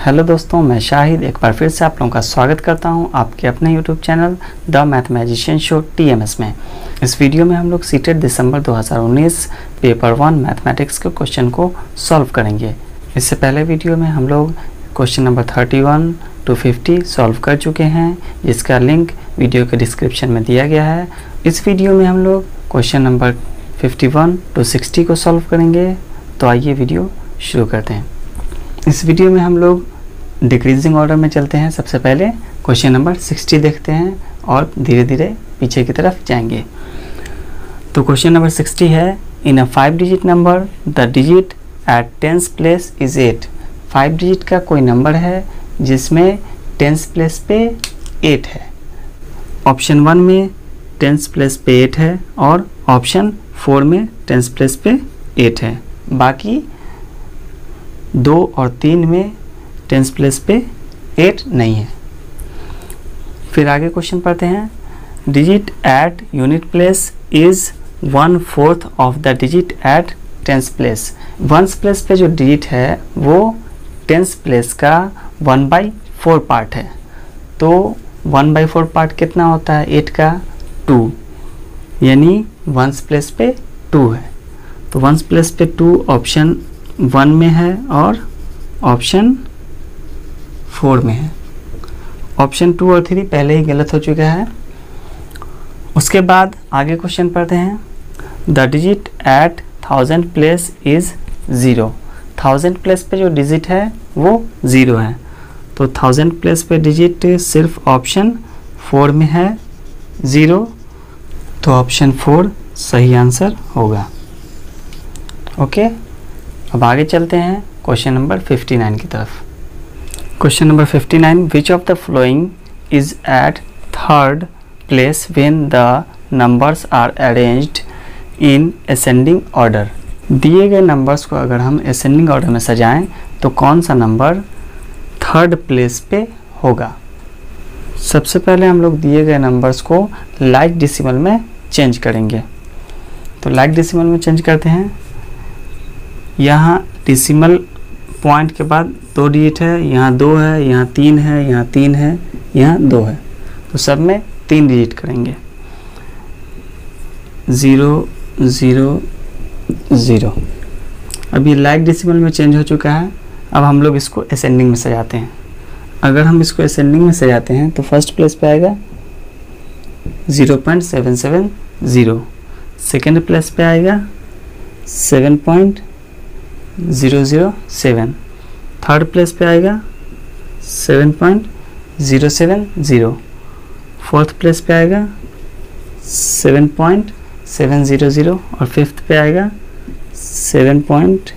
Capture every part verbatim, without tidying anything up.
Hello दोस्तों, मैं शाहिद एक बार फिर से आप लोगों का स्वागत करता हूं आपके अपने YouTube channel the mathemagician show T M S में। इस वीडियो में हम लोग सीटेट दिसंबर दो हज़ार उन्नीस पेपर वन मैथमेटिक्स के क्वेश्चन को सॉल्व करेंगे। इससे पहले वीडियो में हम लोग question number thirty one to fifty solve कर चुके हैं, जिसका लिंक वीडियो के डिस्क्रिप्शन में दिया गया है। इस वीडियो में हम लोग question number fifty one to sixty को सॉल्व करेंगे। तो आइए वीडियो शुरू करते हैं। इस वीडियो में हम लोग डिक्रीजिंग ऑर्डर में चलते हैं। सबसे पहले क्वेश्चन नंबर सिक्सटी देखते हैं और धीरे धीरे पीछे की तरफ जाएंगे। तो क्वेश्चन नंबर सिक्सटी है, in a five digit number the digit at tens place is eight. Five digit का कोई नंबर है जिसमें टेंस प्लेस पे एट है। ऑप्शन वन में टेंस प्लेस पे एट है और ऑप्शन फोर में टेंस प्लेस पे एट है। बाकी दो और तीन में टेंस प्लेस पे एट नहीं है। फिर आगे क्वेश्चन पढ़ते हैं। Digit at unit place is one fourth of the digit at tens place. Ones place पे जो डिजिट है वो टेंस प्लेस का वन बाई फोर पार्ट है। तो वन बाई फोर पार्ट कितना होता है एट का? टू, यानी वंस प्लेस पे टू है। तो वंस प्लेस पे टू ऑप्शन वन में है और ऑप्शन फोर में है। ऑप्शन टू और थ्री पहले ही गलत हो चुका है। उसके बाद आगे क्वेश्चन पढ़ते हैं। The digit at thousand place is zero. Thousand place पे जो डिजिट है वो ज़ीरो है। तो थाउजेंड प्लेस पे डिजिट सिर्फ ऑप्शन फोर में है ज़ीरो। तो ऑप्शन फोर सही आंसर होगा। ओके, अब आगे चलते हैं क्वेश्चन नंबर फिफ्टी नाइन की तरफ। Question number fifty nine, which of the following is at third place when the numbers are arranged in ascending order. दिए गए नंबर्स को अगर हम असेंडिंग ऑर्डर में सजाएं तो कौन सा नंबर थर्ड प्लेस पे होगा? सबसे पहले हम लोग दिए गए नंबर्स को लाइक डेसिमल में चेंज करेंगे। तो लाइक डेसिमल में चेंज करते हैं। यहाँ डेसिमल पॉइंट के बाद दो डिजिट है, यहाँ दो है, यहाँ तीन है, यहाँ तीन है, यहाँ दो है। तो सब में तीन डिजिट करेंगे। Zero zero zero. अब ये लाइक डेसिमल में चेंज हो चुका है। अब हम लोग इसको असेंडिंग में सजाते हैं। अगर हम इसको असेंडिंग में सजाते हैं तो फर्स्ट प्लेस पे आएगा zero point seven seven zero. Second place पे आएगा seven point zero zero seven. Third place पे आएगा seven point zero seven zero. Fourth place पे आएगा seven point seven zero zero और फिफ्थ पे आएगा seven point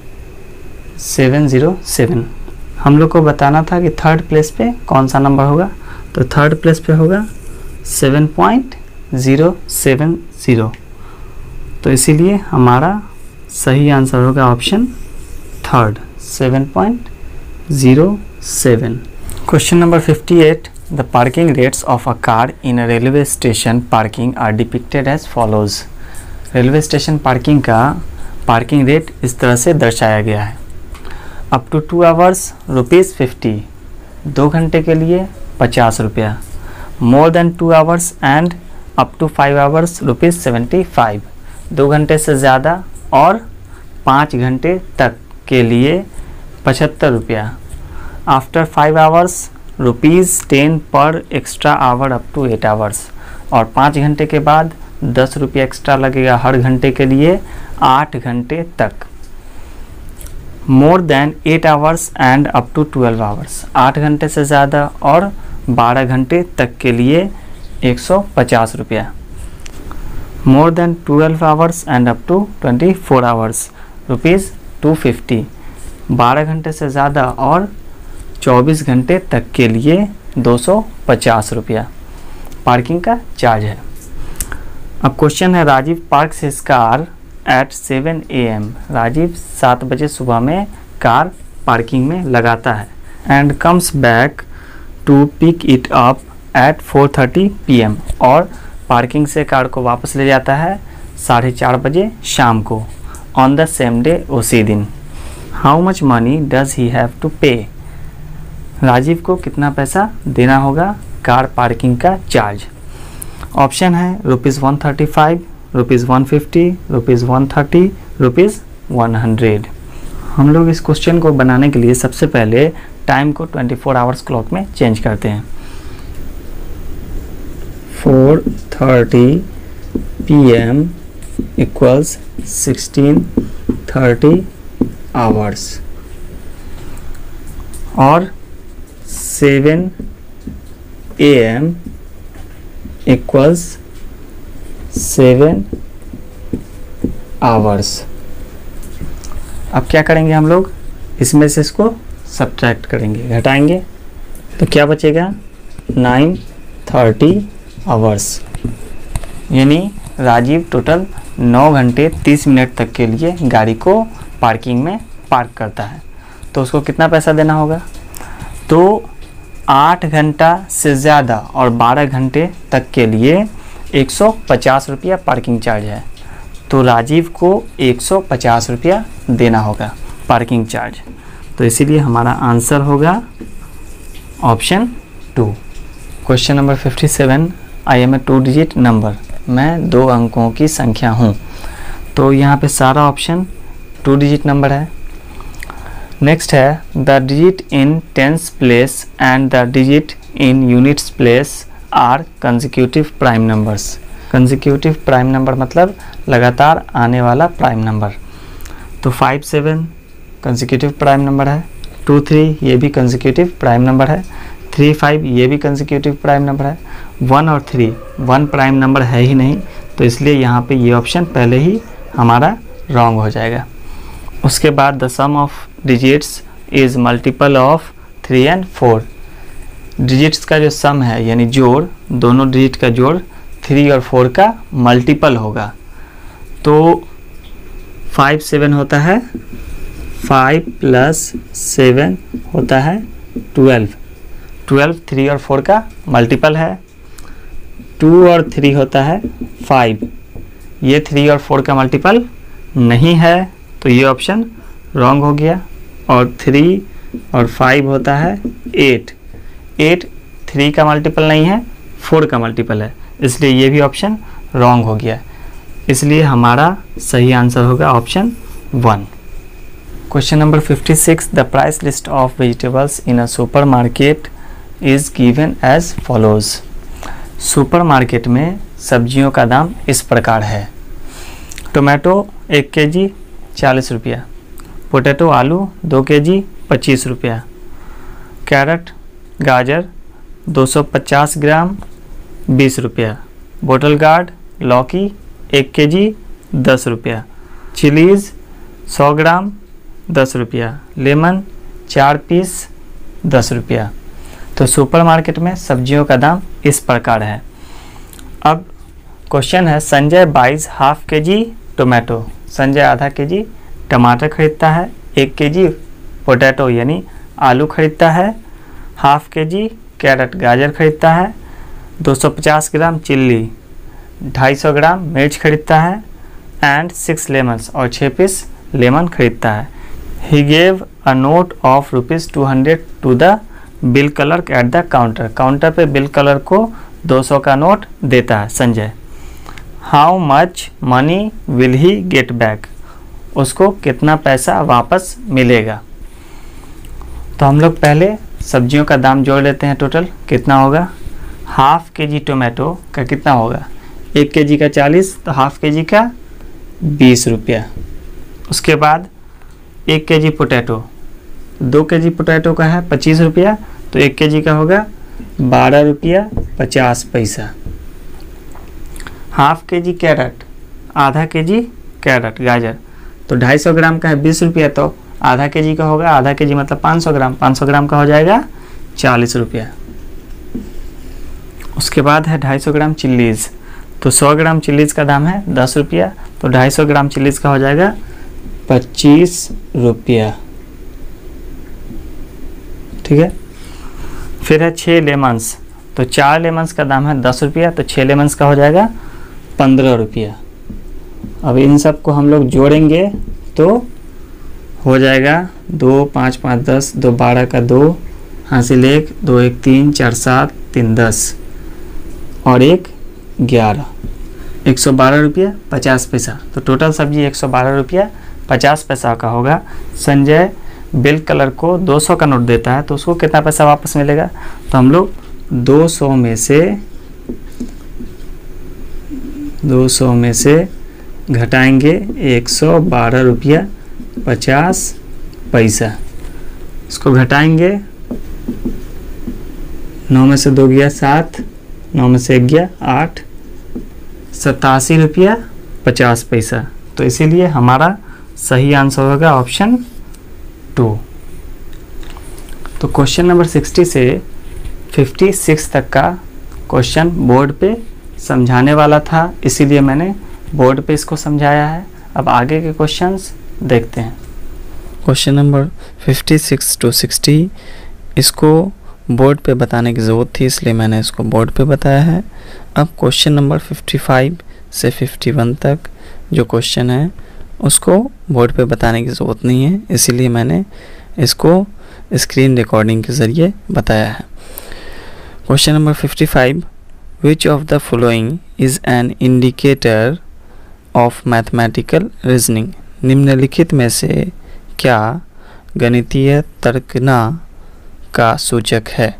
seven zero seven. हम लोग को बताना था कि थर्ड प्लेस पे कौन सा नंबर होगा। तो थर्ड प्लेस पे होगा seven point zero seven zero. तो इसीलिए हमारा सही आंसर होगा option third, seven point zero seven. Question number fifty eight, the parking rates of a car in a railway station parking are depicted as follows. Railway station parking का parking rate इस तरह से दर्शाया गया है। Up to two hours rupees fifty, दो घंटे के लिए पचास रुपया। More than two hours and up to five hours rupees seventy five, दो घंटे से ज़्यादा और पाँच घंटे तक के लिए पचहत्तर रुपया। After five hours rupees ten per extra hour up to eight hours, और पाँच घंटे के बाद दस रुपया एक्स्ट्रा लगेगा हर घंटे के लिए आठ घंटे तक। More than eight hours and up to twelve hours, आठ घंटे से ज़्यादा और बारह घंटे तक के लिए एक सौ पचास रुपया। More than twelve hours and up to twenty four hours rupees two fifty, बारह घंटे से ज़्यादा और चौबीस घंटे तक के लिए दो सौ पचास रुपया पार्किंग का चार्ज है। अब क्वेश्चन है, Rajiv parks his car at seven A M. Rajiv सात बजे सुबह में कार पार्किंग में लगाता है and comes back to pick it up at four thirty P M, और पार्किंग से कार को वापस ले जाता है साढ़े चार बजे शाम को ऑन द सेम डे, उसी दिन। How much money does he have to pay. Rajiv को कितना पैसा देना होगा कार पार्किंग का चार्ज? ऑप्शन है rupees one thirty five, rupees one fifty, rupees one thirty, rupees one hundred. हम लोग इस क्वेश्चन को बनाने के लिए सबसे पहले टाइम को ट्वेंटी फोर आवर्स क्लॉक में चेंज करते हैं। Four thirty P M equals sixteen thirty hours और seven A M equals seven hours. अब क्या करेंगे हम लोग, इसमें से इसको सब्ट्रैक्ट करेंगे, घटाएंगे, तो क्या बचेगा नाइन थर्टी आवर्स। यानी राजीव टोटल नौ घंटे तीस मिनट तक के लिए गाड़ी को पार्किंग में पार्क करता है, तो उसको कितना पैसा देना होगा? तो आठ घंटा से ज़्यादा और बारह घंटे तक के लिए एक सौ पचास रुपया पार्किंग चार्ज है, तो राजीव को एक सौ पचास रुपया देना होगा पार्किंग चार्ज। तो इसीलिए हमारा आंसर होगा option two. Question number fifty seven, I am a two digit number, मैं दो अंकों की संख्या हूँ। तो यहाँ पे सारा ऑप्शन टू डिजिट नंबर है। नेक्स्ट है the digit in tens place and the digit in units place are consecutive prime numbers. Consecutive prime number मतलब लगातार आने वाला प्राइम नंबर। तो five seven consecutive prime number है, टू थ्री ये भी कंसेक्यूटिव प्राइम नंबर है, थ्री फाइव ये भी कंसेक्यूटिव प्राइम नंबर है, वन और थ्री वन प्राइम नंबर है ही नहीं, तो इसलिए यहाँ पे ये ऑप्शन पहले ही हमारा रॉन्ग हो जाएगा। उसके बाद the sum of digits is multiple of three and four. Digits का जो सम है यानी जोड़, दोनों डिजिट का जोड़ थ्री और फोर का मल्टीपल होगा। तो फाइव सेवन होता है, फाइव प्लस सेवन होता है ट्वेल्व, ट्वेल्व थ्री और फोर का मल्टीपल है। टू और थ्री होता है फाइव, ये थ्री और फोर का मल्टीपल नहीं है, तो ये ऑप्शन रॉन्ग हो गया। और थ्री और फाइव होता है एट, एट थ्री का मल्टीपल नहीं है, फोर का मल्टीपल है, इसलिए ये भी ऑप्शन रॉन्ग हो गया। इसलिए हमारा सही आंसर होगा option one. Question number fifty six, the price list of vegetables in a super market is given as follows. Super market में सब्जियों का दाम इस प्रकार है। टोमेटो एक के जी चालीस रुपया, पोटैटो आलू दो के जी पच्चीस रुपया, कैरेट गाजर दो सौ पचास ग्राम बीस रुपया, बोटल गार्ड लौकी एक के जी दस रुपया, चिलीज़ सौ ग्राम दस रुपया, लेमन चार पीस दस रुपया। तो सुपर मार्केट में सब्जियों का दाम इस प्रकार है। अब क्वेश्चन है संजय बाइज हाफ के जी टोमेटो। संजय आधा के जी टमाटर खरीदता है, एक के जी पोटैटो यानी आलू खरीदता है, हाफ के जी कैरेट गाजर खरीदता है, दो सौ पचास ग्राम चिल्ली, ढाई सौ ग्राम मिर्च खरीदता है एंड सिक्स लेमन्स और छः पीस लेमन खरीदता है। He gave a note of rupees two hundred to the bill clerk at the counter. Counter पे बिल क्लर्क को दो सौ का नोट देता है Sanjay. How much money will he get back. उसको कितना पैसा वापस मिलेगा। तो हम लोग पहले सब्जियों का दाम जोड़ लेते हैं। टोटल कितना होगा, हाफ के जी टोमेटो का कितना होगा, एक के जी का चालीस, तो हाफ के जी का बीस रुपया। उसके बाद एक के जी पोटैटो, दो के जी पोटैटो का है पच्चीस रुपया, तो एक के जी का होगा बारह रुपया पचास पैसा। हाफ के जी कैरेट, आधा के जी कैरेट गाजर, तो ढाई सौ ग्राम का है बीस रुपया, तो आधा के जी का होगा, आधा के जी मतलब पाँच सौ ग्राम, पाँच सौ ग्राम का हो जाएगा चालीस रुपया। उसके बाद है ढाई सौ ग्राम चिल्लीज़, तो सौ ग्राम चिल्लीज़ का दाम है दस रुपया, तो ढाई सौ ग्राम चिल्लीज़ का हो जाएगा पच्चीस रुपया। ठीक है। फिर है छः लेमन्स, तो चार लेमन्स का दाम है दस रुपया, तो छः लेमन्स का हो जाएगा पंद्रह रुपया। अब इन सब को हम लोग जोड़ेंगे तो हो जाएगा दो पाँच पाँच दस, दो बारह का दो हासिल एक, दो एक तीन, चार सात, तीन दस और एक ग्यारह, एक सौ बारह रुपया पचास पैसा। तो टोटल सब्जी एक सौ बारह रुपया पचास पैसा का होगा। संजय बिल कलर को दो सौ का नोट देता है तो उसको कितना पैसा वापस मिलेगा? तो हम लोग दो सौ में से दो सौ में से घटाएंगे एक सौ बारह रुपया पचास पैसा। इसको घटाएंगे, नौ में से दो गया सात, नौ में से एक गया आठ, सतासी रुपया पचास पैसा। तो इसीलिए हमारा सही आंसर होगा ऑप्शन टू। तो क्वेश्चन नंबर सिक्सटी से फिफ्टी सिक्स तक का क्वेश्चन बोर्ड पे समझाने वाला था, इसीलिए मैंने बोर्ड पे इसको समझाया है। अब आगे के क्वेश्चंस देखते हैं। Question number fifty six to sixty इसको बोर्ड पे बताने की ज़रूरत थी, इसलिए मैंने इसको बोर्ड पे बताया है। अब क्वेश्चन नंबर फिफ्टी फाइव से फिफ्टी वन तक जो क्वेश्चन है उसको बोर्ड पे बताने की ज़रूरत नहीं है, इसीलिए मैंने इसको स्क्रीन रिकॉर्डिंग के ज़रिए बताया है। Question number fifty five, which of the following is an indicator of mathematical reasoning? निम्नलिखित में से क्या गणितीय तर्कना का सूचक है?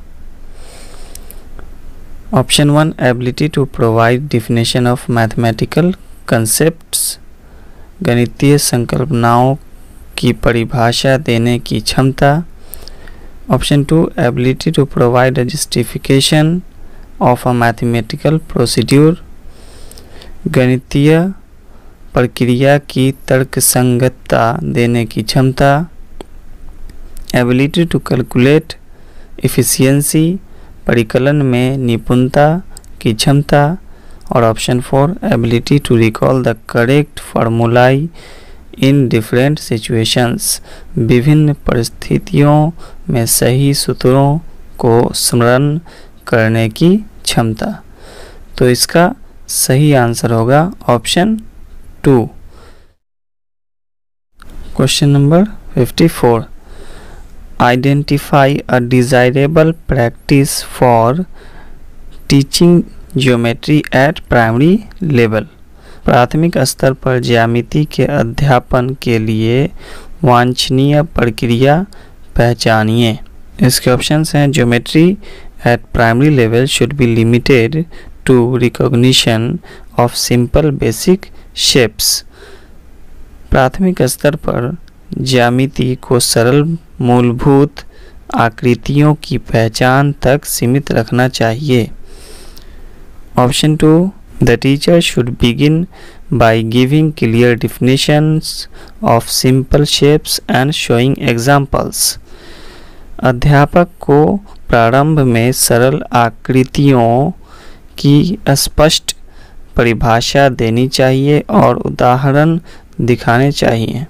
Option one, ability to provide definition of mathematical concepts, गणितीय संकल्पनाओं की परिभाषा देने की क्षमता। Option two, ability to provide a justification of a mathematical procedure, गणितीय प्रक्रिया की तर्कसंगतता देने की क्षमता। एबिलिटी टू कैलकुलेट एफिशिएंसी, परिकलन में निपुणता की क्षमता। और option four, ability to recall the correct formulae in different situations, विभिन्न परिस्थितियों में सही सूत्रों को स्मरण करने की क्षमता। तो इसका सही आंसर होगा option two. Question number fifty four, identify a desirable practice for teaching geometry at primary level, प्राथमिक स्तर पर ज्यामिति के अध्यापन के लिए वांछनीय प्रक्रिया पहचानिए। इसके ऑप्शंस हैं, geometry at primary level should be limited to recognition of simple basic shapes, प्राथमिक स्तर पर ज्यामिति को सरल मूलभूत आकृतियों की पहचान तक सीमित रखना चाहिए। Option two, the teacher should begin by giving clear definitions of simple shapes and showing examples, अध्यापक को प्रारंभ में सरल आकृतियों की स्पष्ट परिभाषा देनी चाहिए और उदाहरण दिखाने चाहिए।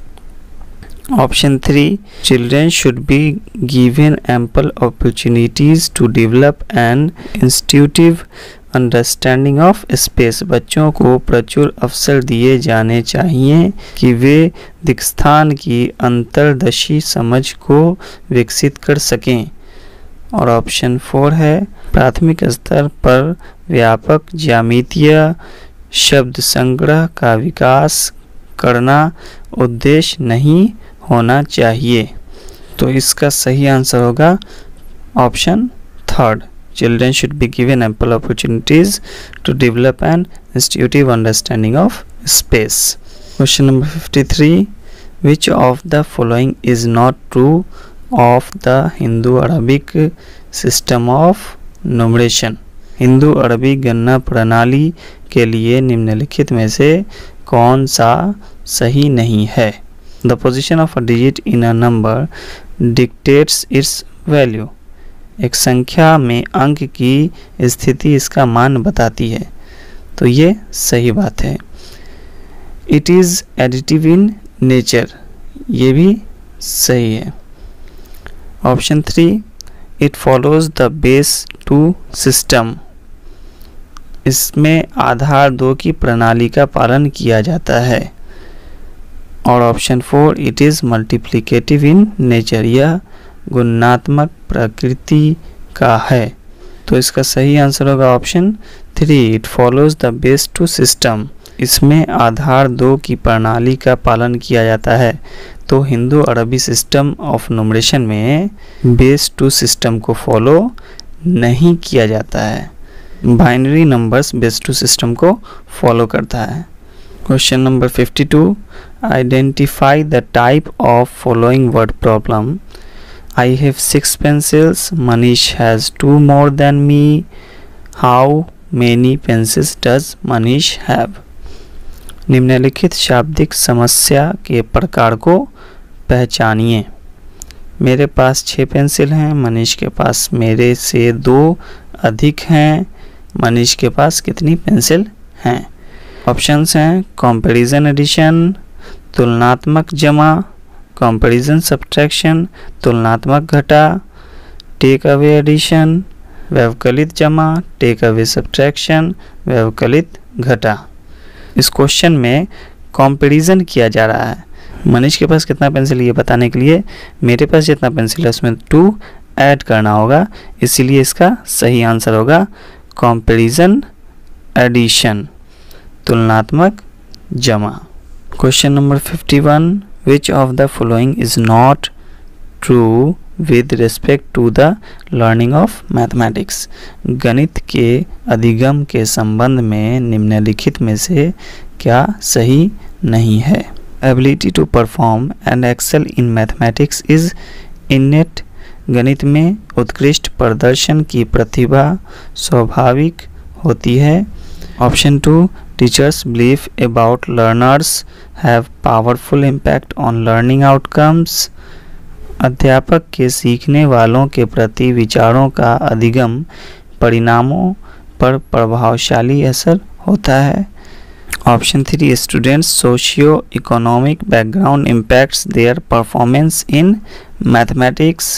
Option three, children should be given ample opportunities to develop an intuitive understanding of space, बच्चों को प्रचुर अवसर दिए जाने चाहिए कि वे दिक्स्थान की अंतर्दशी समझ को विकसित कर सकें। और ऑप्शन फोर है, प्राथमिक स्तर पर व्यापक ज्यामितीय शब्द संग्रह का विकास करना उद्देश्य नहीं होना चाहिए। तो इसका सही आंसर होगा option third, children should be given ample opportunities to develop an intuitive understanding of space. Question number fifty-three, which of the following is not true of the Hindu-Arabic system of numeration? Hindu अरबी गणना प्रणाली के लिए निम्नलिखित में से कौन सा सही नहीं है? The position of a digit in a number dictates its value. एक संख्या में अंक की स्थिति इसका मान बताती है, तो ये सही बात है। It is additive in nature, ये भी सही है। Option three, it follows the base two system, इसमें आधार दो की प्रणाली का पालन किया जाता है। और option four, it is multiplicative in nature, यह गुणात्मक प्रकृति का है। तो इसका सही आंसर होगा option three, it follows the base two system. इसमें आधार दो की प्रणाली का पालन किया जाता है। तो हिंदू अरबी सिस्टम ऑफ न्यूमरेशन में बेस टू सिस्टम को फॉलो नहीं किया जाता है। Binary numbers base two system को फॉलो करता है। Question number fifty two, identify the type of following word problem. I have six pencils, Manish has two more than me, how many pencils does Manish have. निम्नलिखित शाब्दिक समस्या के प्रकार को पहचानिए। मेरे पास छः पेंसिल हैं, मनीष के पास मेरे से दो अधिक हैं, मनीष के पास कितनी पेंसिल हैं। ऑप्शंस हैं कंपैरिजन एडिशन, तुलनात्मक जमा, कंपैरिजन सब्ट्रैक्शन, तुलनात्मक घटा, टेक अवे एडिशन, व्यवकलित जमा, टेक अवे सब्ट्रैक्शन, व्यवकलित घटा। इस क्वेश्चन में कंपैरिजन किया जा रहा है। मनीष के पास कितना पेंसिल ये बताने के लिए मेरे पास जितना पेंसिल है उसमें टू ऐड करना होगा, इसीलिए इसका सही आंसर होगा कंपैरिजन एडिशन, तुलनात्मक जमा। Question number fifty one, which of the following is not true with respect to the learning of mathematics. गणित के अधिगम के संबंध में निम्नलिखित में से क्या सही नहीं है। Ability to perform and excel in mathematics is innate. गणित में उत्कृष्ट प्रदर्शन की प्रतिभा स्वाभाविक होती है। Option two, teachers believe about learners have powerful impact on learning outcomes. अध्यापक के सीखने वालों के प्रति विचारों का अधिगम परिणामों पर प्रभावशाली असर होता है। Option three, students socio economic background impacts their performance in mathematics.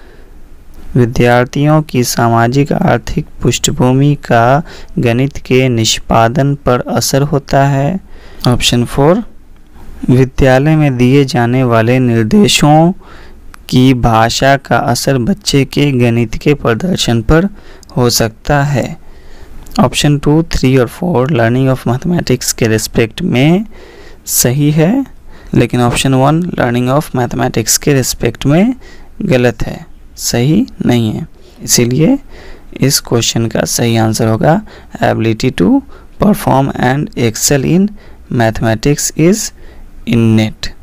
विद्यार्थियों की सामाजिक आर्थिक पृष्ठभूमि का गणित के निष्पादन पर असर होता है। ऑप्शन फोर, विद्यालय में दिए जाने वाले निर्देशों की भाषा का असर बच्चे के गणित के प्रदर्शन पर हो सकता है। ऑप्शन टू, थ्री और फोर लर्निंग ऑफ मैथमेटिक्स के रिस्पेक्ट में सही है, लेकिन option one learning of mathematics के रिस्पेक्ट में गलत है, सही नहीं है। इसीलिए इस क्वेश्चन का सही आंसर होगा ability to perform and excel in mathematics is इनेट।